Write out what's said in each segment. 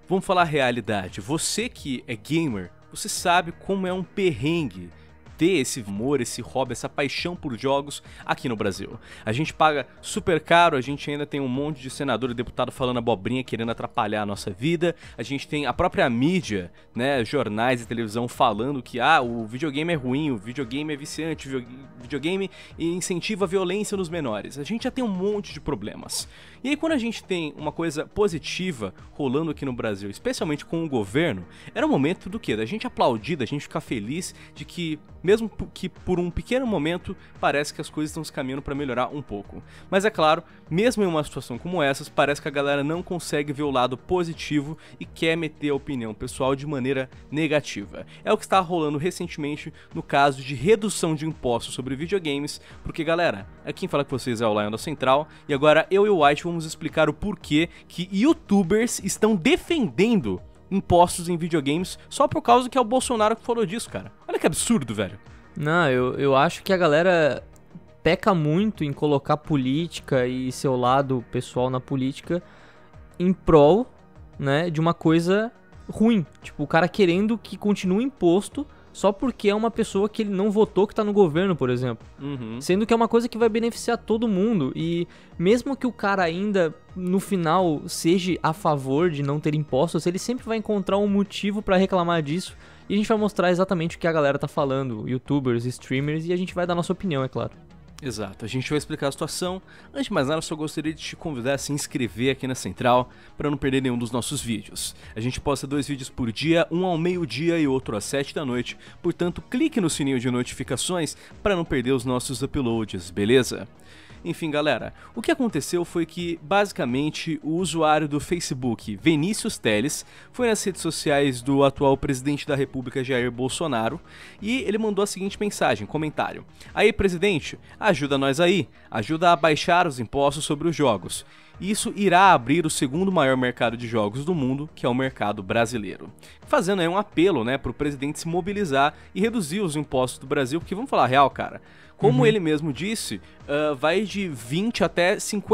Vamos falar a realidade. Você que é gamer, você sabe como é um perrengue ter esse amor, esse hobby, essa paixão por jogos aqui no Brasil. A gente paga super caro, a gente ainda tem um monte de senador e deputado falando abobrinha, querendo atrapalhar a nossa vida. A gente tem a própria mídia, né, jornais e televisão falando que o videogame é ruim, o videogame é viciante, o videogame incentiva a violência nos menores. A gente já tem um monte de problemas. E aí quando a gente tem uma coisa positiva rolando aqui no Brasil, especialmente com o governo, era o momento do quê? Da gente aplaudir, da gente ficar feliz de que, mesmo que por um pequeno momento, parece que as coisas estão se caminhando para melhorar um pouco. Mas é claro, mesmo em uma situação como essas, parece que a galera não consegue ver o lado positivo e quer meter a opinião pessoal de maneira negativa. É o que está rolando recentemente no caso de redução de impostos sobre videogames, porque galera, aqui quem fala com vocês é o Lion da Central, e agora eu e o White vamos explicar o porquê que youtubers estão defendendo impostos em videogames só por causa que é o Bolsonaro que falou disso, cara. Olha que absurdo, velho. Não, eu acho que a galera peca muito em colocar política e seu lado pessoal na política em prol, né, de uma coisa ruim. Tipo, o cara querendo que continue imposto só porque é uma pessoa que ele não votou que tá no governo, por exemplo. Sendo que é uma coisa que vai beneficiar todo mundo. E mesmo que o cara ainda, no final, seja a favor de não ter impostos, ele sempre vai encontrar um motivo pra reclamar disso. E a gente vai mostrar exatamente o que a galera tá falando, youtubers, streamers, e a gente vai dar nossa opinião, é claro. Exato, a gente vai explicar a situação. Antes de mais nada, eu só gostaria de te convidar a se inscrever aqui na Central para não perder nenhum dos nossos vídeos. A gente posta 2 vídeos por dia, um ao meio-dia e outro às 7 da noite. Portanto, clique no sininho de notificações para não perder os nossos uploads, beleza? Enfim, galera, o que aconteceu foi que, basicamente, o usuário do Facebook, Vinícius Teles, foi nas redes sociais do atual presidente da República, Jair Bolsonaro, e ele mandou a seguinte mensagem, comentário: "Aí, presidente, ajuda nós aí, ajuda a baixar os impostos sobre os jogos. Isso irá abrir o segundo maior mercado de jogos do mundo, que é o mercado brasileiro." Fazendo aí um apelo, né, pro presidente se mobilizar e reduzir os impostos do Brasil, porque vamos falar a real, cara. Como ele mesmo disse, vai de 20% até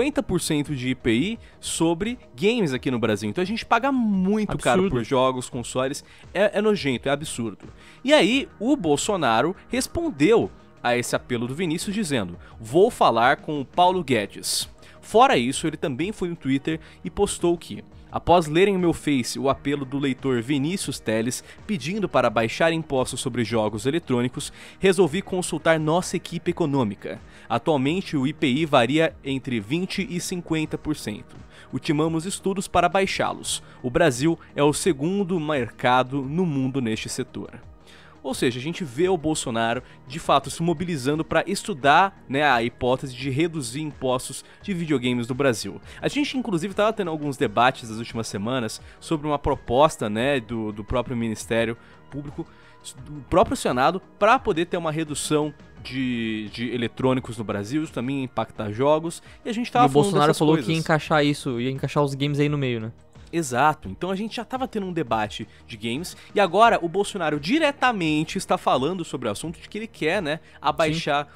50% de IPI sobre games aqui no Brasil. Então a gente paga muito caro por jogos, consoles, é nojento, é absurdo. E aí o Bolsonaro respondeu a esse apelo do Vinícius dizendo: "Vou falar com o Paulo Guedes." Fora isso, ele também foi no Twitter e postou que: "Após lerem no meu Face o apelo do leitor Vinícius Teles pedindo para baixar impostos sobre jogos eletrônicos, resolvi consultar nossa equipe econômica. Atualmente o IPI varia entre 20% e 50%. Ultimamos estudos para baixá-los. O Brasil é o segundo mercado no mundo neste setor." Ou seja, a gente vê o Bolsonaro, de fato, se mobilizando para estudar, né, a hipótese de reduzir impostos de videogames no Brasil. A gente, inclusive, estava tendo alguns debates nas últimas semanas sobre uma proposta, né, do próprio Ministério Público, do próprio Senado, para poder ter uma redução de eletrônicos no Brasil, isso também ia impactar jogos, e a gente estava falando dessas coisas. O Bolsonaro falou que ia encaixar isso, ia encaixar os games aí no meio, né? Exato, então a gente já estava tendo um debate de games e agora o Bolsonaro diretamente está falando sobre o assunto de que ele quer, né, abaixar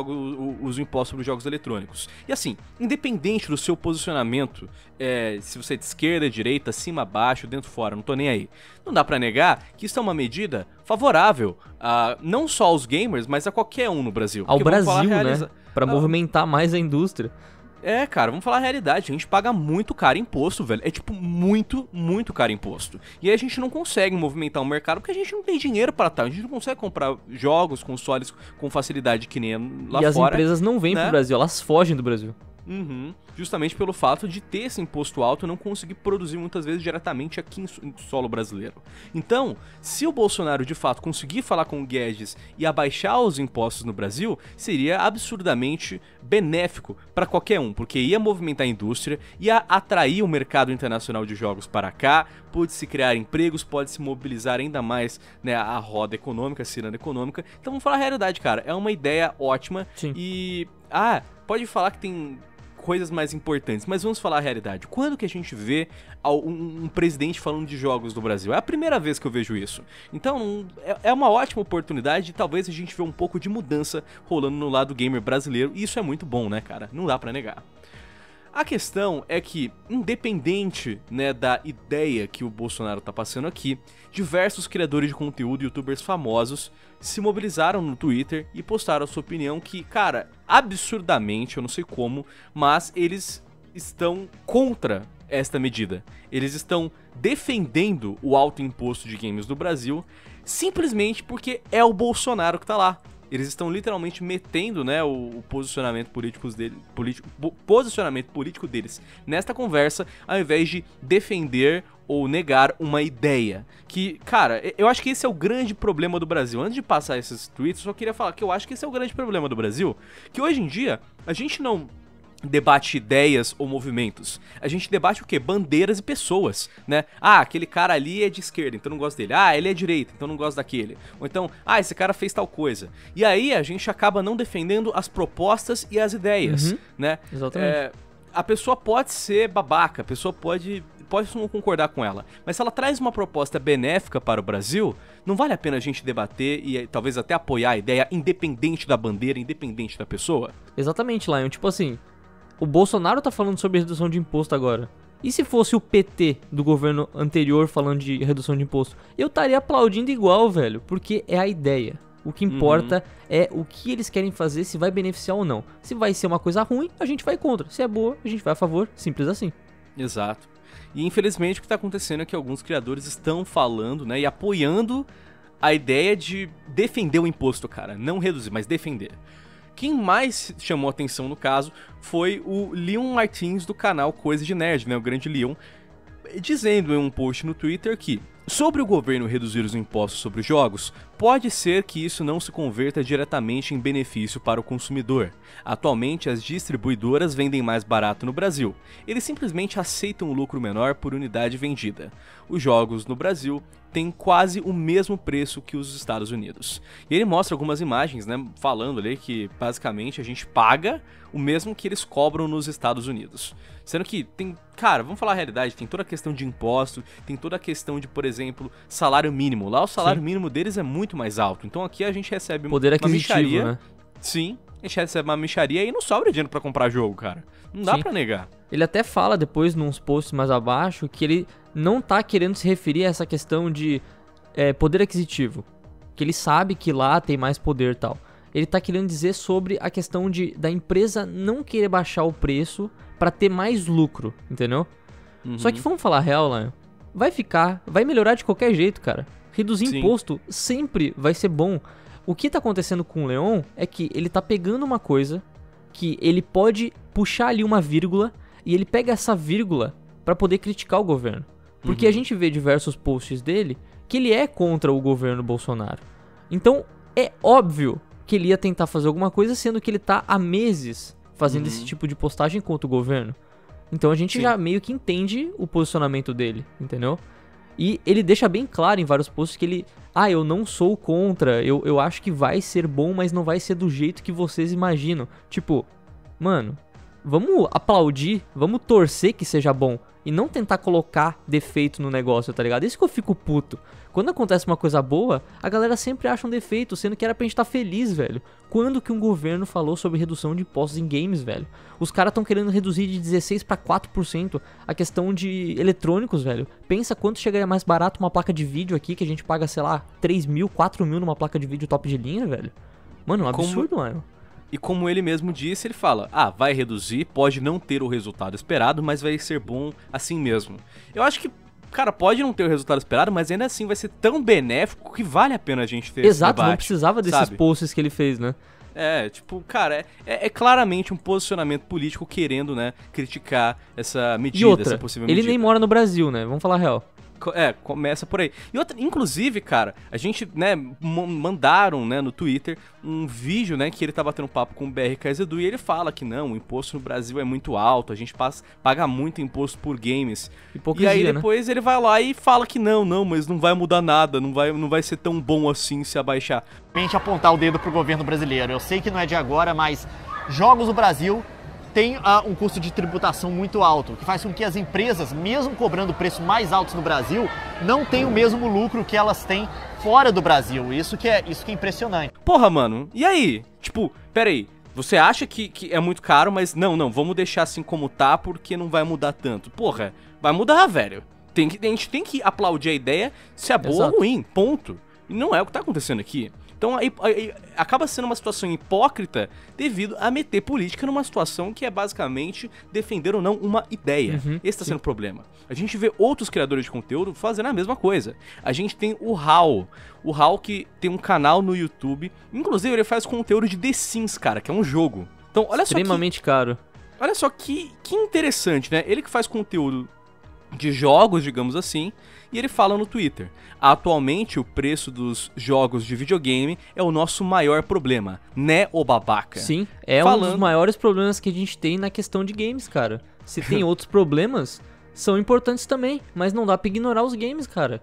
os impostos sobre os jogos eletrônicos. E assim, independente do seu posicionamento, se você é de esquerda, direita, cima, baixo, dentro, fora, não tô nem aí, não dá pra negar que isso é uma medida favorável a não só aos gamers, mas a qualquer um no Brasil. Ao Brasil, né, pra movimentar mais a indústria. Cara, vamos falar a realidade, a gente paga muito caro imposto, velho, é tipo muito, muito caro imposto. E aí a gente não consegue movimentar o mercado porque a gente não tem dinheiro para tal, a gente não consegue comprar jogos, consoles com facilidade que nem lá fora. E as empresas não vêm, né, pro Brasil, elas fogem do Brasil. Justamente pelo fato de ter esse imposto alto e não conseguir produzir muitas vezes diretamente aqui em solo brasileiro. Então, se o Bolsonaro de fato conseguir falar com o Guedes e abaixar os impostos no Brasil, seria absurdamente benéfico para qualquer um, porque ia movimentar a indústria, ia atrair o mercado internacional de jogos para cá, pode-se criar empregos, pode-se mobilizar ainda mais, né, a roda econômica, a ciranda econômica. Então vamos falar a realidade, cara, é uma ideia ótima. Sim. E, pode falar que tem coisas mais importantes, mas vamos falar a realidade. Quando que a gente vê um presidente falando de jogos do Brasil? É a primeira vez que eu vejo isso. Então, é uma ótima oportunidade de talvez a gente ver um pouco de mudança rolando no lado gamer brasileiro, e isso é muito bom, né, cara? Não dá pra negar. A questão é que, independente, né, da ideia que o Bolsonaro tá passando aqui, diversos criadores de conteúdo e youtubers famosos se mobilizaram no Twitter e postaram a sua opinião que, cara, absurdamente, eu não sei como, mas eles estão contra esta medida. Eles estão defendendo o alto imposto de games do Brasil simplesmente porque é o Bolsonaro que tá lá. Eles estão literalmente metendo, né, o posicionamento político deles nesta conversa, ao invés de defender ou negar uma ideia. Que, cara, eu acho que esse é o grande problema do Brasil. Antes de passar esses tweets, eu só queria falar que eu acho que esse é o grande problema do Brasil. Que hoje em dia, a gente não debate ideias ou movimentos. A gente debate o quê? Bandeiras e pessoas, né? Ah, aquele cara ali é de esquerda, então não gosto dele. Ah, ele é direita, então não gosto daquele. Ou então, ah, esse cara fez tal coisa. E aí a gente acaba não defendendo as propostas e as ideias, né? Exatamente. A pessoa pode ser babaca, a pessoa pode não concordar com ela, mas se ela traz uma proposta benéfica para o Brasil, não vale a pena a gente debater e talvez até apoiar a ideia, independente da bandeira, independente da pessoa? Exatamente, Lion. Tipo assim, o Bolsonaro tá falando sobre redução de imposto agora. E se fosse o PT do governo anterior falando de redução de imposto? Eu estaria aplaudindo igual, velho, porque é a ideia. O que importa é o que eles querem fazer, se vai beneficiar ou não. Se vai ser uma coisa ruim, a gente vai contra. Se é boa, a gente vai a favor. Simples assim. Exato. E infelizmente o que tá acontecendo é que alguns criadores estão falando, né, e apoiando a ideia de defender o imposto, cara. Não reduzir, mas defender. Quem mais chamou atenção no caso foi o Leon Martins do canal Coisa de Nerd, né, o grande Leon, dizendo em um post no Twitter que, sobre o governo reduzir os impostos sobre os jogos, pode ser que isso não se converta diretamente em benefício para o consumidor. Atualmente, as distribuidoras vendem mais barato no Brasil. Eles simplesmente aceitam o lucro menor por unidade vendida. Os jogos no Brasil têm quase o mesmo preço que os Estados Unidos. E ele mostra algumas imagens, né, falando ali que basicamente a gente paga o mesmo que eles cobram nos Estados Unidos. Sendo que tem, cara, vamos falar a realidade, tem toda a questão de imposto, tem toda a questão de, por exemplo, salário mínimo. Lá o salário mínimo deles é muito mais alto. Então aqui a gente recebe poder aquisitivo, uma micharia, né? Sim, a gente recebe uma micharia e não sobra dinheiro pra comprar jogo, cara. Não dá pra negar. Ele até fala depois, nos posts mais abaixo, que ele não tá querendo se referir a essa questão de poder aquisitivo. Que ele sabe que lá tem mais poder e tal. Ele tá querendo dizer sobre a questão da empresa não querer baixar o preço pra ter mais lucro, entendeu? Só que vamos falar a real, Lion. Vai melhorar de qualquer jeito, cara. Reduzir imposto sempre vai ser bom. O que tá acontecendo com o Leon é que ele tá pegando uma coisa que ele pode puxar ali uma vírgula e ele pega essa vírgula pra poder criticar o governo. Porque a gente vê diversos posts dele que ele é contra o governo Bolsonaro. Então, é óbvio que ele ia tentar fazer alguma coisa, sendo que ele tá há meses fazendo esse tipo de postagem contra o governo. Então a gente já meio que entende o posicionamento dele, entendeu? E ele deixa bem claro em vários posts que ele... eu não sou contra, eu acho que vai ser bom, mas não vai ser do jeito que vocês imaginam. Tipo, mano, vamos aplaudir, vamos torcer que seja bom e não tentar colocar defeito no negócio, tá ligado? Isso que eu fico puto. Quando acontece uma coisa boa, a galera sempre acha um defeito, sendo que era pra gente estar feliz, velho. Quando que um governo falou sobre redução de impostos em games, velho? Os caras estão querendo reduzir de 16% pra 4% a questão de eletrônicos, velho. Pensa quanto chegaria mais barato uma placa de vídeo aqui, que a gente paga, sei lá, 3 mil, 4 mil numa placa de vídeo top de linha, velho. Mano, é um absurdo, mano. E como ele mesmo disse, ele fala, vai reduzir, pode não ter o resultado esperado, mas vai ser bom assim mesmo. Eu acho que, cara, pode não ter o resultado esperado, mas ainda assim vai ser tão benéfico que vale a pena a gente ter esse debate. Não precisava desses posts que ele fez, né? Tipo, cara, é claramente um posicionamento político querendo, né, criticar essa medida, essa possível medida. Ele nem mora no Brasil, né? Vamos falar a real. Começa por aí. E outra, inclusive, cara, a gente, né, mandaram, né, no Twitter um vídeo, né, que ele tá batendo papo com o BRKZedu e ele fala que não, o imposto no Brasil é muito alto, a gente paga muito imposto por games. Hipocrisia, e aí depois ele vai lá e fala que não, mas não vai mudar nada, não vai ser tão bom assim se abaixar. Apontar o dedo pro governo brasileiro. Eu sei que não é de agora, mas jogos no Brasil tem um custo de tributação muito alto, que faz com que as empresas, mesmo cobrando preços mais altos no Brasil, não tenham o mesmo lucro que elas têm fora do Brasil. Isso que é impressionante. Porra, mano, e aí? Tipo, pera aí, Você acha que é muito caro, mas não, vamos deixar assim como tá, porque não vai mudar tanto. Porra, vai mudar, velho. A gente tem que aplaudir a ideia se é boa ou ruim, ponto. E não é o que tá acontecendo aqui. Então aí acaba sendo uma situação hipócrita devido a meter política numa situação que é basicamente defender ou não uma ideia. Esse tá sendo o problema. A gente vê outros criadores de conteúdo fazendo a mesma coisa. A gente tem o Hal. O Hal que tem um canal no YouTube. Inclusive ele faz conteúdo de The Sims, cara, que é um jogo. Então olha só extremamente caro. Olha só que interessante, né? Ele que faz conteúdo de jogos, digamos assim, e ele fala no Twitter: atualmente o preço dos jogos de videogame é o nosso maior problema, né, ô babaca? Sim, é um dos maiores problemas que a gente tem na questão de games, cara. Se tem outros problemas, são importantes também, mas não dá pra ignorar os games, cara.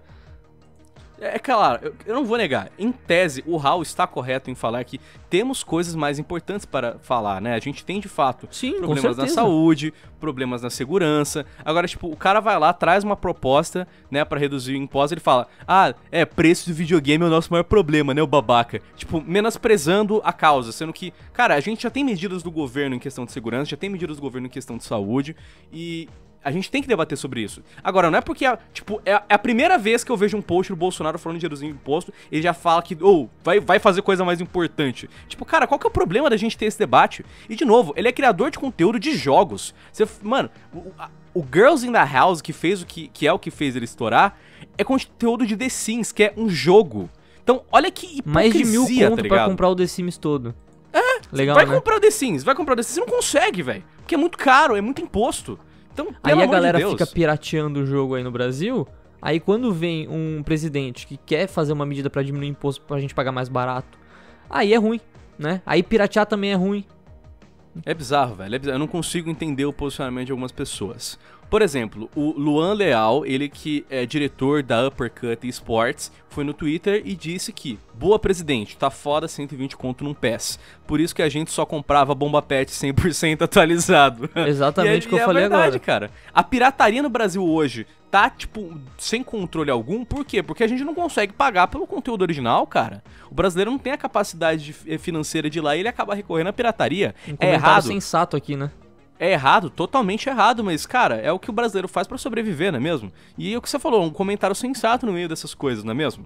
É claro, eu não vou negar, em tese o Hal está correto em falar que temos coisas mais importantes para falar, né? A gente tem de fato problemas na saúde, problemas na segurança. Agora, tipo, o cara vai lá, traz uma proposta, né, para reduzir o imposto, ele fala: preço do videogame é o nosso maior problema, né, o babaca? Tipo, menosprezando a causa, sendo que, cara, a gente já tem medidas do governo em questão de segurança, já tem medidas do governo em questão de saúde e a gente tem que debater sobre isso. Agora, não é porque, é a primeira vez que eu vejo um post do Bolsonaro falando de reduzir imposto, ele já fala que, vai fazer coisa mais importante. Tipo, cara, qual que é o problema da gente ter esse debate? E, de novo, ele é criador de conteúdo de jogos. Mano, o Girls in the House, que fez que é o que fez ele estourar, é conteúdo de The Sims, que é um jogo. Então, olha que hipocrisia, mais de 1.000 conto tá ligado? Pra comprar o The Sims todo. Legal, vai né? comprar o The Sims, Você não consegue, velho. Porque é muito caro, é muito imposto. Então, aí a galera fica pirateando o jogo aí no Brasil, aí quando vem um presidente que quer fazer uma medida pra diminuir o imposto pra gente pagar mais barato, aí é ruim, né? Aí piratear também é ruim. É bizarro, velho. Eu não consigo entender o posicionamento de algumas pessoas. Por exemplo, o Luan Leal, ele que é diretor da Uppercut Esports, foi no Twitter e disse que: boa, presidente, tá foda 120 conto num PES. Por isso que a gente só comprava bomba pet 100% atualizado. Exatamente o que eu falei verdade, agora. Cara. A pirataria no Brasil hoje tá, tipo, sem controle algum. Por quê? Porque a gente não consegue pagar pelo conteúdo original, cara. O brasileiro não tem a capacidade financeira de ir lá e ele acaba recorrendo à pirataria. É errado. Sensato aqui, né? É errado, totalmente errado, mas, cara, é o que o brasileiro faz pra sobreviver, não é mesmo? E é o que você falou, um comentário sensato no meio dessas coisas, não é mesmo?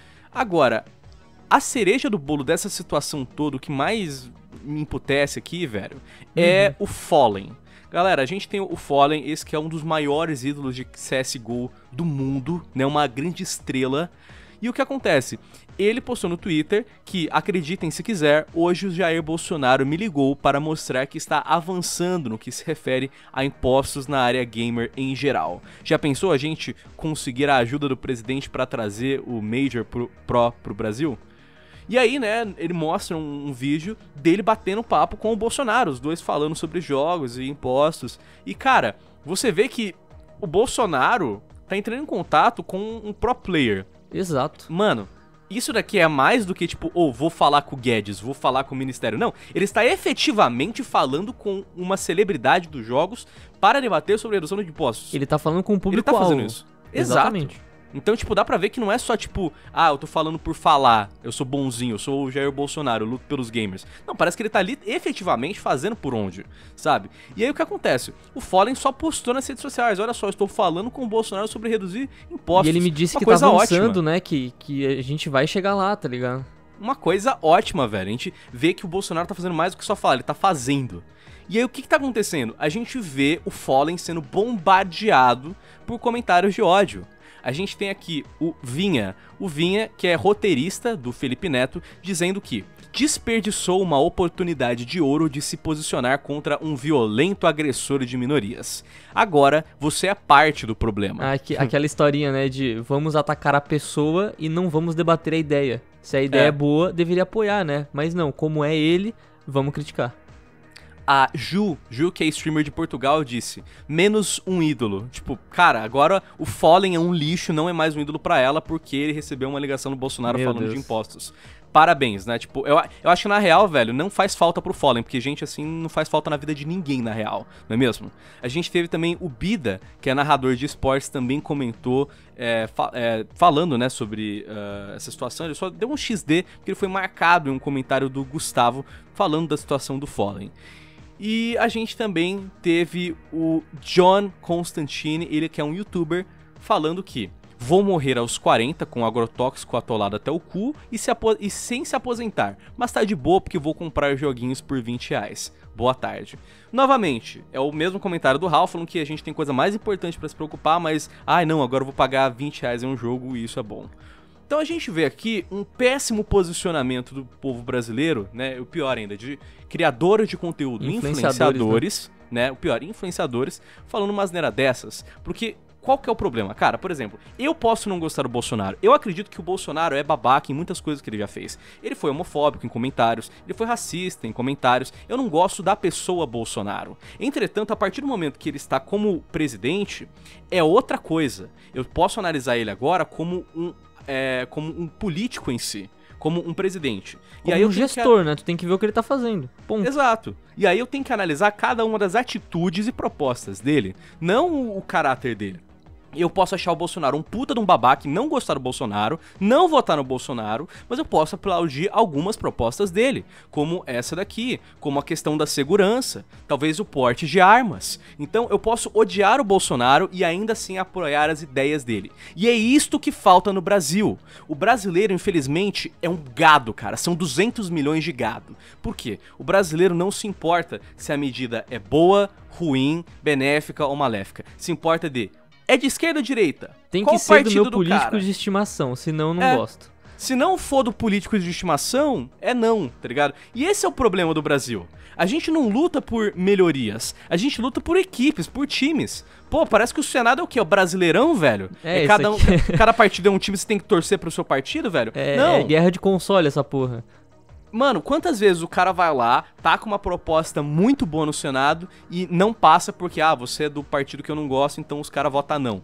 Agora, a cereja do bolo dessa situação toda, o que mais me emputece aqui, velho, é o Fallen. Galera, a gente tem o Fallen, esse que é um dos maiores ídolos de CSGO do mundo, né, uma grande estrela. E o que acontece? Ele postou no Twitter que, acreditem se quiser, hoje o Jair Bolsonaro me ligou para mostrar que está avançando no que se refere a impostos na área gamer em geral. Já pensou a gente conseguir a ajuda do presidente para trazer o Major Pro pro Brasil? E aí, né, ele mostra um vídeo dele batendo papo com o Bolsonaro, os dois falando sobre jogos e impostos. E, cara, você vê que o Bolsonaro tá entrando em contato com um pro player. Exato. Mano, isso daqui é mais do que, tipo, vou falar com o Guedes, vou falar com o Ministério. Não, ele está efetivamente falando com uma celebridade dos jogos para debater sobre a redução de impostos. Ele tá falando com o público-alvo. Ele tá fazendo isso. Exatamente. Exato. Então, tipo, dá pra ver que não é só, tipo, eu tô falando por falar, eu sou bonzinho, eu sou o Jair Bolsonaro, eu luto pelos gamers. Não, parece que ele tá ali efetivamente fazendo por onde, sabe? E aí o que acontece? O Fallen só postou nas redes sociais: olha só, eu estou falando com o Bolsonaro sobre reduzir impostos. E ele me disse que tá avançando, né, que a gente vai chegar lá, tá ligado? Uma coisa ótima, velho. A gente vê que o Bolsonaro tá fazendo mais do que só falar, ele tá fazendo. E aí o que tá acontecendo? A gente vê o Fallen sendo bombardeado por comentários de ódio. A gente tem aqui o Vinha, que é roteirista do Felipe Neto, dizendo que desperdiçou uma oportunidade de ouro de se posicionar contra um violento agressor de minorias. Agora, você é parte do problema. Aquela historinha, né, de vamos atacar a pessoa e não vamos debater a ideia. Se a ideia é boa, deveria apoiar, né? Mas não, como é ele, vamos criticar. A Ju, que é streamer de Portugal, disse: menos um ídolo. Tipo, cara, agora o Fallen é um lixo, não é mais um ídolo pra ela, porque ele recebeu uma ligação do Bolsonaro falando de impostos. parabéns, né? Tipo, eu acho que na real, velho, não faz falta pro Fallen, porque gente assim não faz falta na vida de ninguém, na real, não é mesmo? A gente teve também o Bida, que é narrador de esportes, também comentou, falando, né, sobre essa situação. Ele só deu um XD, porque ele foi marcado em um comentário do Gustavo, falando da situação do Fallen. E a gente também teve o John Constantine, ele que é um youtuber, falando que vou morrer aos 40 com agrotóxico atolado até o cu e sem se aposentar, mas tá de boa porque vou comprar joguinhos por R$20. Boa tarde. Novamente, é o mesmo comentário do Ralph, falando que a gente tem coisa mais importante pra se preocupar, mas, ai não, agora eu vou pagar R$20 em um jogo e isso é bom. Então a gente vê aqui um péssimo posicionamento do povo brasileiro, né, o pior ainda, de criadores de conteúdo, influenciadores, né, o pior, influenciadores, falando uma asneira dessas, porque... Qual que é o problema? Cara, por exemplo, eu posso não gostar do Bolsonaro. Eu acredito que o Bolsonaro é babaca em muitas coisas que ele já fez. Ele foi homofóbico em comentários, ele foi racista em comentários. Eu não gosto da pessoa Bolsonaro. Entretanto, a partir do momento que ele está como presidente, é outra coisa. Eu posso analisar ele agora como um político em si. Como um presidente. Como e aí um gestor, né? Tu tem que ver o que ele tá fazendo. Ponto. Exato. E aí eu tenho que analisar cada uma das atitudes e propostas dele, não o caráter dele. Eu posso achar o Bolsonaro um puta de um babaca e não gostar do Bolsonaro, não votar no Bolsonaro, mas eu posso aplaudir algumas propostas dele, como essa daqui, como a questão da segurança, talvez o porte de armas. Então eu posso odiar o Bolsonaro e ainda assim apoiar as ideias dele. E é isto que falta no Brasil. O brasileiro, infelizmente, é um gado, cara. São 200 milhões de gado. Por quê? O brasileiro não se importa se a medida é boa, ruim, benéfica ou maléfica. Se importa de... É de esquerda ou direita? Tem que ser do meu político de estimação, senão não gosto. Se não for do político de estimação, é não, tá ligado? E esse é o problema do Brasil. A gente não luta por melhorias, a gente luta por equipes, por times. Pô, parece que o Senado é o quê? O Brasileirão, velho? Cada partido é um time, você tem que torcer pro seu partido, velho? Não. É guerra de console essa porra. Mano, quantas vezes o cara vai lá, tá com uma proposta muito boa no Senado e não passa porque, você é do partido que eu não gosto, então os caras votam não.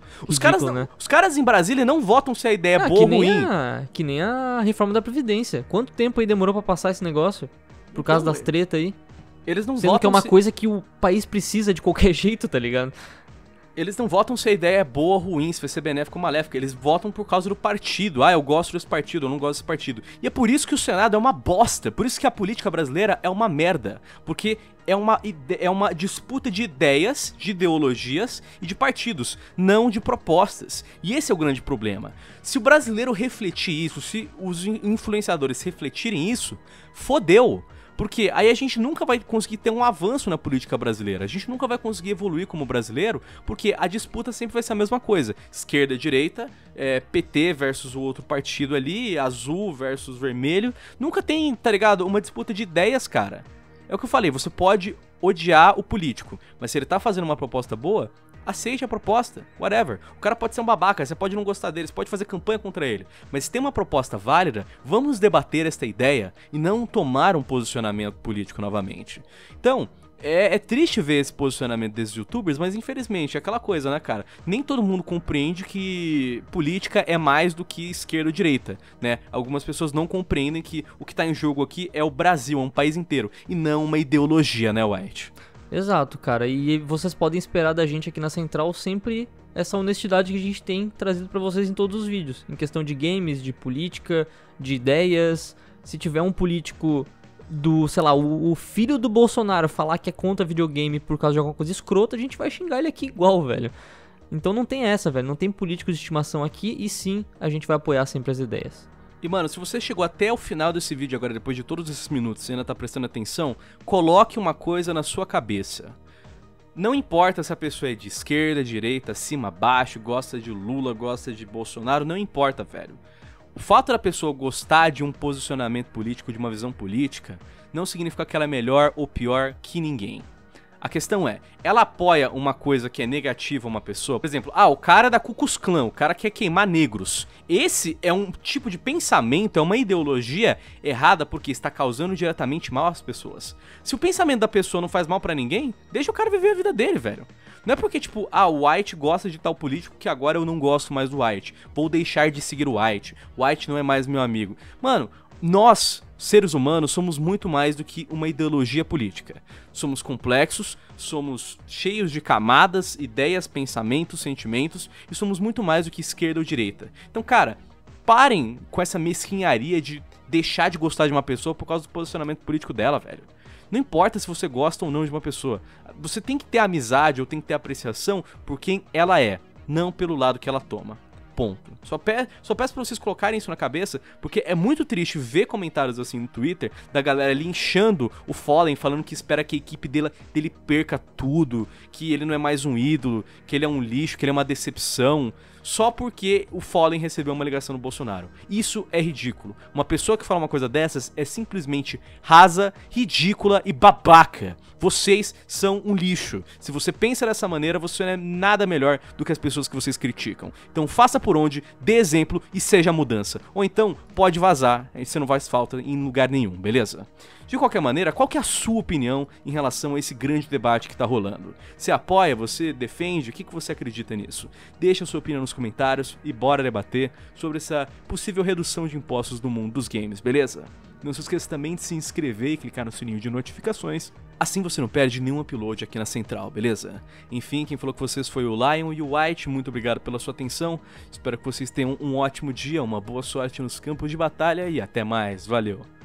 Os caras em Brasília não votam se a ideia é boa ou ruim. Que nem a reforma da Previdência. Quanto tempo aí demorou pra passar esse negócio? Por causa das tretas aí? Eles não Sendo votam que é uma coisa que o país precisa de qualquer jeito, tá ligado? Eles não votam se a ideia é boa ou ruim, se vai ser benéfica ou maléfica. Eles votam por causa do partido. Eu gosto desse partido, eu não gosto desse partido. E é por isso que o Senado é uma bosta. Por isso que a política brasileira é uma merda. Porque é uma disputa de ideias, de ideologias e de partidos, não de propostas. E esse é o grande problema. Se o brasileiro refletir isso, se os influenciadores refletirem isso, fodeu. Porque aí a gente nunca vai conseguir ter um avanço na política brasileira. A gente nunca vai conseguir evoluir como brasileiro, porque a disputa sempre vai ser a mesma coisa. Esquerda, direita, PT versus o outro partido ali, azul versus vermelho. Nunca tem, tá ligado, uma disputa de ideias, cara. É o que eu falei, você pode odiar o político, mas se ele tá fazendo uma proposta boa, aceite a proposta, whatever. O cara pode ser um babaca, você pode não gostar dele, você pode fazer campanha contra ele. Mas se tem uma proposta válida, vamos debater esta ideia e não tomar um posicionamento político novamente. Então, é triste ver esse posicionamento desses youtubers, mas infelizmente é aquela coisa, né, cara? Nem todo mundo compreende que política é mais do que esquerda ou direita, né? Algumas pessoas não compreendem que o que tá em jogo aqui é o Brasil, é um país inteiro, e não uma ideologia, né, White? Exato, cara, e vocês podem esperar da gente aqui na Central sempre essa honestidade que a gente tem trazido pra vocês em todos os vídeos, em questão de games, de política, de ideias. Se tiver um político do, sei lá, o filho do Bolsonaro falar que é contra videogame por causa de alguma coisa escrota, a gente vai xingar ele aqui igual, velho. Então não tem essa, velho, não tem políticos de estimação aqui, e sim, a gente vai apoiar sempre as ideias. E, mano, se você chegou até o final desse vídeo agora, depois de todos esses minutos, e ainda tá prestando atenção, coloque uma coisa na sua cabeça. Não importa se a pessoa é de esquerda, direita, cima, baixo, gosta de Lula, gosta de Bolsonaro, não importa, velho. O fato da pessoa gostar de um posicionamento político, de uma visão política, não significa que ela é melhor ou pior que ninguém. A questão é, ela apoia uma coisa que é negativa a uma pessoa? Por exemplo, o cara da Ku Klux Klan, o cara quer queimar negros. Esse é um tipo de pensamento, é uma ideologia errada porque está causando diretamente mal às pessoas. Se o pensamento da pessoa não faz mal pra ninguém, deixa o cara viver a vida dele, velho. Não é porque, tipo, o White gosta de tal político que agora eu não gosto mais do White. Vou deixar de seguir o White. O White não é mais meu amigo. Mano, Nós, seres humanos, somos muito mais do que uma ideologia política. Somos complexos, somos cheios de camadas, ideias, pensamentos, sentimentos, e somos muito mais do que esquerda ou direita. Então, cara, parem com essa mesquinharia de deixar de gostar de uma pessoa por causa do posicionamento político dela, velho. Não importa se você gosta ou não de uma pessoa. Você tem que ter amizade ou tem que ter apreciação por quem ela é, não pelo lado que ela toma. Ponto. Só peço pra vocês colocarem isso na cabeça, porque é muito triste ver comentários assim no Twitter da galera linchando o Fallen, falando que espera que a equipe dele perca tudo, que ele não é mais um ídolo, que ele é um lixo, que ele é uma decepção, só porque o Fallen recebeu uma ligação do Bolsonaro. Isso é ridículo. Uma pessoa que fala uma coisa dessas é simplesmente rasa, ridícula e babaca. Vocês são um lixo. Se você pensa dessa maneira, você não é nada melhor do que as pessoas que vocês criticam. Então faça por onde, dê exemplo e seja a mudança. Ou então, pode vazar, aí você não faz falta em lugar nenhum, beleza? De qualquer maneira, qual que é a sua opinião em relação a esse grande debate que tá rolando? Você apoia, você defende, o que você acredita nisso? Deixa a sua opinião nos comentários e bora debater sobre essa possível redução de impostos no mundo dos games, beleza? Não se esqueça também de se inscrever e clicar no sininho de notificações, assim você não perde nenhum upload aqui na Central, beleza? Enfim, quem falou com vocês foi o Lion e o White, muito obrigado pela sua atenção, espero que vocês tenham um ótimo dia, uma boa sorte nos campos de batalha e até mais, valeu!